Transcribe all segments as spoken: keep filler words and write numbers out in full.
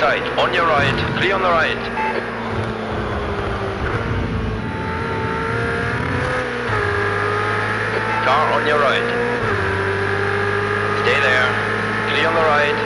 side, on your right, clear on the right. Car on your right. Stay there, clear on the right.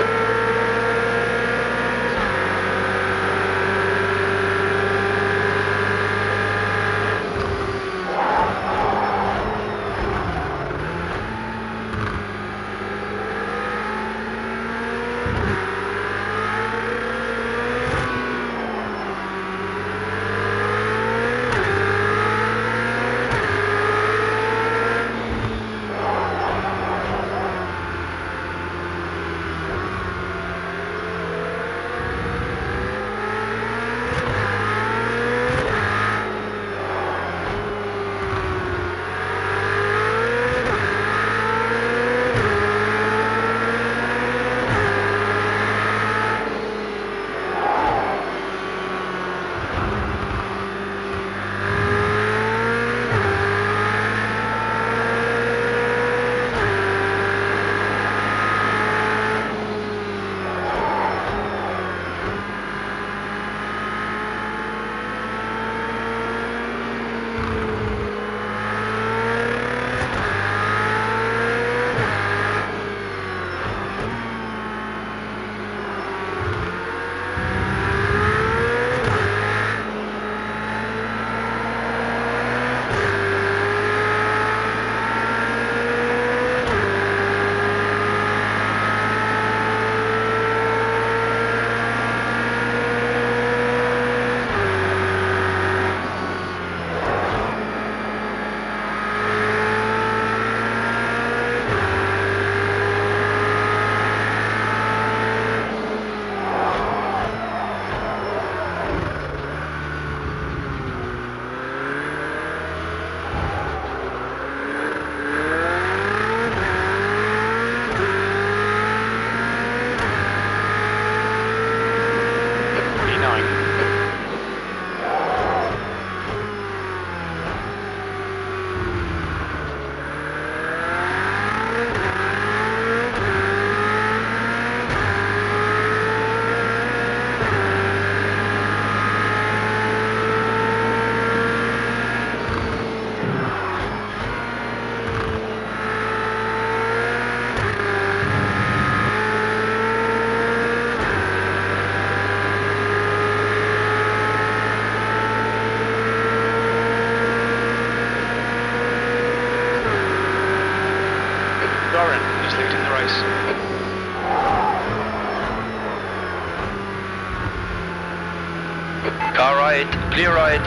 Car right, clear right.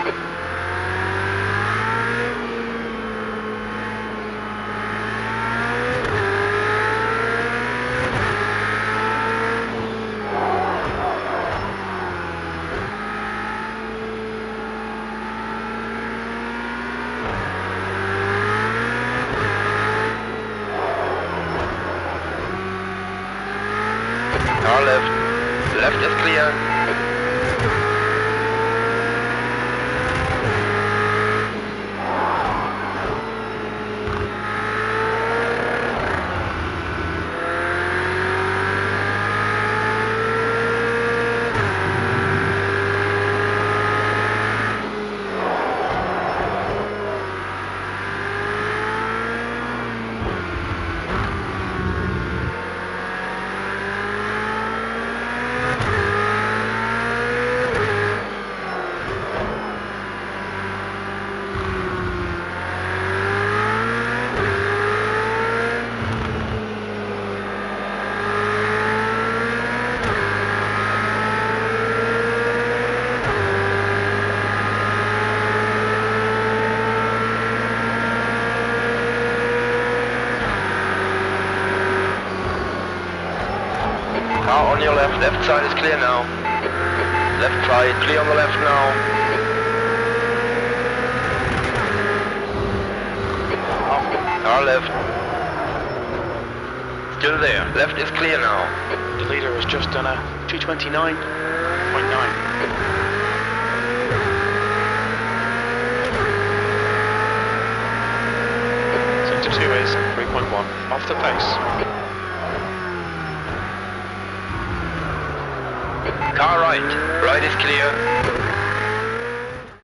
Car left, left is clear. Car on your left, left side is clear now. Left side, clear on the left now. Car left. Still there, left is clear now. The leader has just done a two twenty-nine point nine. Sector two is three point one, off the pace. Car right. Right is clear.